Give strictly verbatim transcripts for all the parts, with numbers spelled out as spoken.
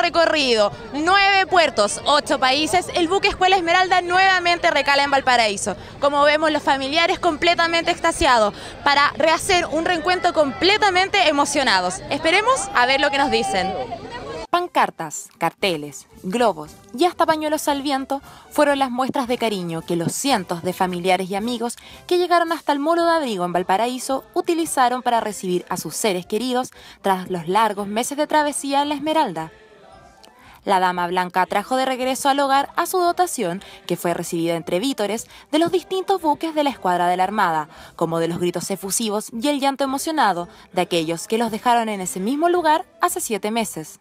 recorrido nueve puertos, ocho países, el buque Escuela Esmeralda nuevamente recala en Valparaíso. Como vemos, los familiares completamente extasiados para rehacer un reencuentro completamente emocionados. Esperemos a ver lo que nos dicen. Pancartas, carteles, globos y hasta pañuelos al viento fueron las muestras de cariño que los cientos de familiares y amigos que llegaron hasta el Molo de Abrigo en Valparaíso utilizaron para recibir a sus seres queridos tras los largos meses de travesía en la Esmeralda. La Dama Blanca trajo de regreso al hogar a su dotación, que fue recibida entre vítores de los distintos buques de la escuadra de la Armada, como de los gritos efusivos y el llanto emocionado de aquellos que los dejaron en ese mismo lugar hace siete meses.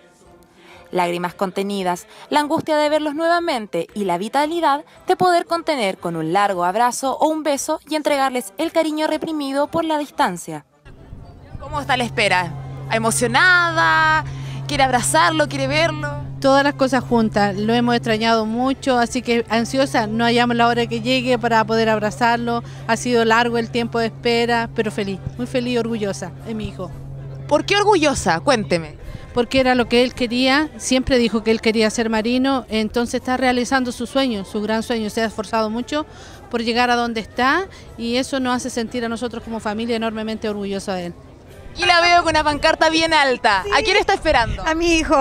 Lágrimas contenidas, la angustia de verlos nuevamente y la vitalidad de poder contener con un largo abrazo o un beso y entregarles el cariño reprimido por la distancia. ¿Cómo está la espera? ¿Emocionada? ¿Quiere abrazarlo? ¿Quiere verlo? Todas las cosas juntas, lo hemos extrañado mucho, así que ansiosa, no hallamos la hora que llegue para poder abrazarlo. Ha sido largo el tiempo de espera, pero feliz, muy feliz y orgullosa de mi hijo. ¿Por qué orgullosa? Cuénteme. Porque era lo que él quería, siempre dijo que él quería ser marino, entonces está realizando su sueño, su gran sueño, se ha esforzado mucho por llegar a donde está y eso nos hace sentir a nosotros como familia enormemente orgullosos de él. Y la veo con una pancarta bien alta. Sí. ¿A quién está esperando? A mi hijo.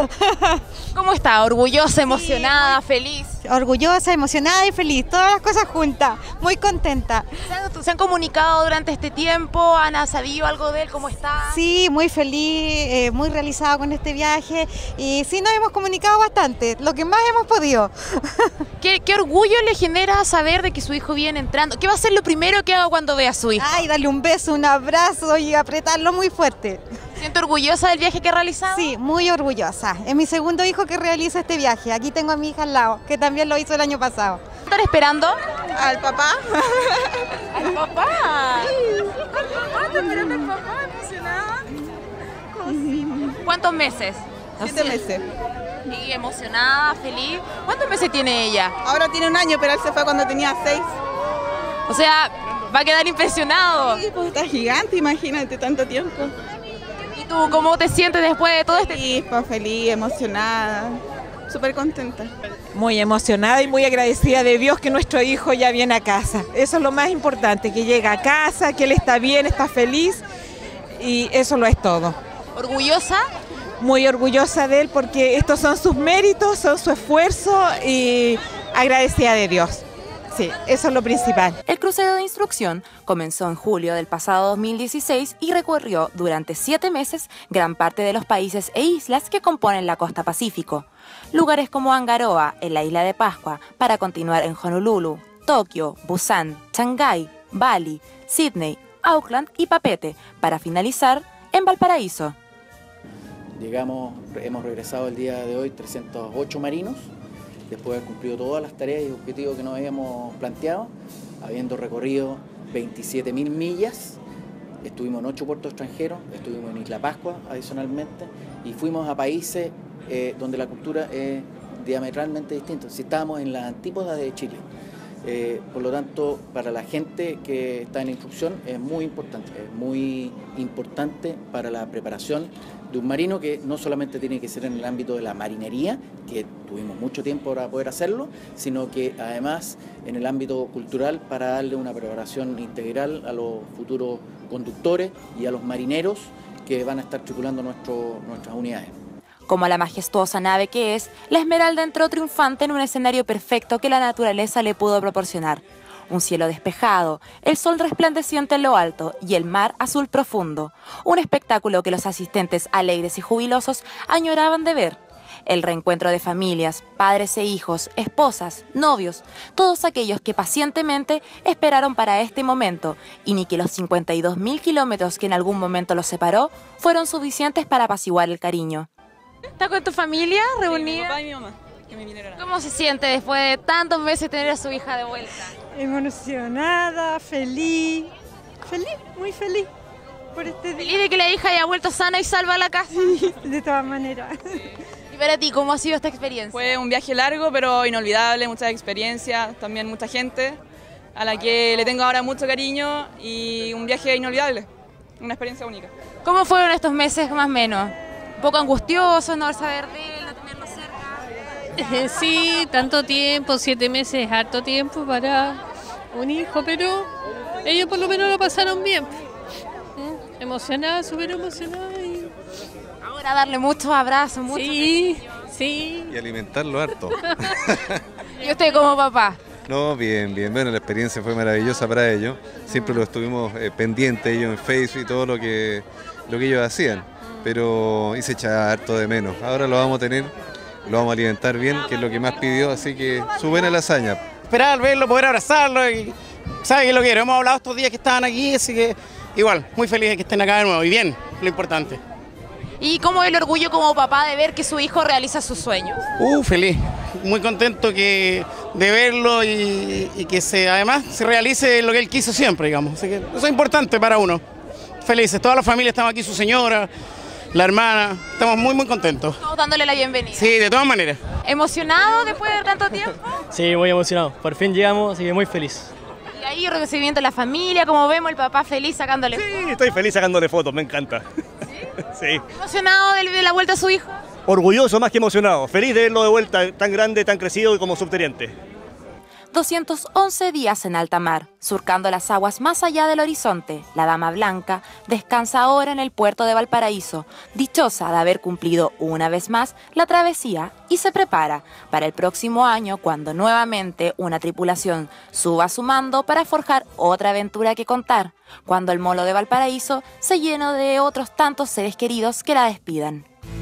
¿Cómo está? ¿Orgullosa, emocionada, sí, feliz? Orgullosa, emocionada y feliz, todas las cosas juntas, muy contenta. ¿Se han, ¿Se han comunicado durante este tiempo? ¿Han sabido algo de él? ¿Cómo está? Sí, muy feliz, eh, muy realizado con este viaje y sí nos hemos comunicado bastante, lo que más hemos podido. ¿Qué, qué orgullo le genera saber de que su hijo viene entrando? ¿Qué va a ser lo primero que haga cuando vea a su hijo? Ay, darle un beso, un abrazo y apretarlo muy fuerte. ¿Siente orgullosa del viaje que ha realizado? Sí, muy orgullosa. Es mi segundo hijo que realiza este viaje. Aquí tengo a mi hija al lado, que también lo hizo el año pasado. ¿Están esperando? ¿Al papá? ¿Al papá? Sí, al papá, te esperando al papá, emocionada. ¿Cuántos meses? Siete meses. Y emocionada, feliz. ¿Cuántos meses tiene ella? Ahora tiene un año, pero él se fue cuando tenía seis. O sea, va a quedar impresionado. Sí, pues está gigante, imagínate, tanto tiempo. ¿Y tú cómo te sientes después de todo este tiempo? Sí, pues feliz, emocionada, súper contenta. Muy emocionada y muy agradecida de Dios que nuestro hijo ya viene a casa. Eso es lo más importante, que llega a casa, que él está bien, está feliz y eso lo es todo. ¿Orgullosa? Muy orgullosa de él porque estos son sus méritos, son su esfuerzo y agradecida de Dios. Sí, eso es lo principal. El crucero de instrucción comenzó en julio del pasado dos mil dieciséis y recorrió durante siete meses gran parte de los países e islas que componen la costa Pacífico. Lugares como Angaroa, en la isla de Pascua, para continuar en Honolulu, Tokio, Busan, Shanghái, Bali, Sydney, Auckland y Papeete, para finalizar en Valparaíso. Llegamos, hemos regresado el día de hoy trescientos ocho marinos, después de haber cumplido todas las tareas y objetivos que nos habíamos planteado, habiendo recorrido veintisiete mil millas, estuvimos en ocho puertos extranjeros, estuvimos en Isla Pascua adicionalmente, y fuimos a países eh, donde la cultura es diametralmente distinta. Si estábamos en las antípodas de Chile, eh, por lo tanto, para la gente que está en instrucción es muy importante, es muy importante para la preparación de un marino que no solamente tiene que ser en el ámbito de la marinería, que tuvimos mucho tiempo para poder hacerlo, sino que además en el ámbito cultural para darle una preparación integral a los futuros conductores y a los marineros que van a estar tripulando nuestro, nuestras unidades. Como la majestuosa nave que es, la Esmeralda entró triunfante en un escenario perfecto que la naturaleza le pudo proporcionar. Un cielo despejado, el sol resplandeciente en lo alto y el mar azul profundo. Un espectáculo que los asistentes alegres y jubilosos añoraban de ver. El reencuentro de familias, padres e hijos, esposas, novios, todos aquellos que pacientemente esperaron para este momento y ni que los cincuenta y dos mil kilómetros que en algún momento los separó fueron suficientes para apaciguar el cariño. ¿Está con tu familia reunida? Sí, mi papá y mi mamá, que me vinieron a... ¿Cómo se siente después de tantos meses tener a su hija de vuelta? Emocionada, feliz, feliz, muy feliz por este día. ¿Feliz de que la hija haya vuelto sana y salva a la casa? Sí, de todas maneras. ¿Y para ti, cómo ha sido esta experiencia? Fue un viaje largo, pero inolvidable, muchas experiencias, también mucha gente a la que le tengo ahora mucho cariño y un viaje inolvidable, una experiencia única. ¿Cómo fueron estos meses más o menos? Un poco angustioso no saber de él, no tenerlo cerca. Sí, tanto tiempo, siete meses es harto tiempo para un hijo, pero ellos por lo menos lo pasaron bien. ¿Mm? Emocionada, súper emocionada. Y... ahora darle muchos abrazos, muchos. Sí, sí. Y alimentarlo harto. ¿Y usted como papá? No, bien, bien. Bueno, la experiencia fue maravillosa para ellos. Siempre lo estuvimos eh, pendientes ellos en Facebook y todo lo que, lo que ellos hacían. Pero hice echar harto de menos. Ahora lo vamos a tener, lo vamos a alimentar bien, que es lo que más pidió, así que su buena lasaña. Esperar verlo, poder abrazarlo y sabe que lo quiero. Hemos hablado estos días que estaban aquí, así que igual, muy feliz de que estén acá de nuevo y bien, lo importante. ¿Y cómo es el orgullo como papá de ver que su hijo realiza sus sueños? Uh, feliz, muy contento que, de verlo y, y que se, además se realice lo que él quiso siempre, digamos. Así que eso es importante para uno. Felices, toda la familia estamos aquí, su señora, la hermana, estamos muy muy contentos. Estamos dándole la bienvenida. Sí, de todas maneras. ¿Emocionado después de tanto tiempo? Sí, muy emocionado. Por fin llegamos, así que muy feliz. Y ahí recibimiento de la familia, como vemos el papá feliz sacándole fotos. Sí, estoy feliz sacándole fotos, me encanta. Sí. ¿Emocionado de, de la vuelta a su hijo? Orgulloso más que emocionado, feliz de verlo de vuelta tan grande, tan crecido y como subteniente. doscientos once días en alta mar, surcando las aguas más allá del horizonte, la Dama Blanca descansa ahora en el puerto de Valparaíso, dichosa de haber cumplido una vez más la travesía y se prepara para el próximo año cuando nuevamente una tripulación suba a su mando para forjar otra aventura que contar, cuando el molo de Valparaíso se llene de otros tantos seres queridos que la despidan.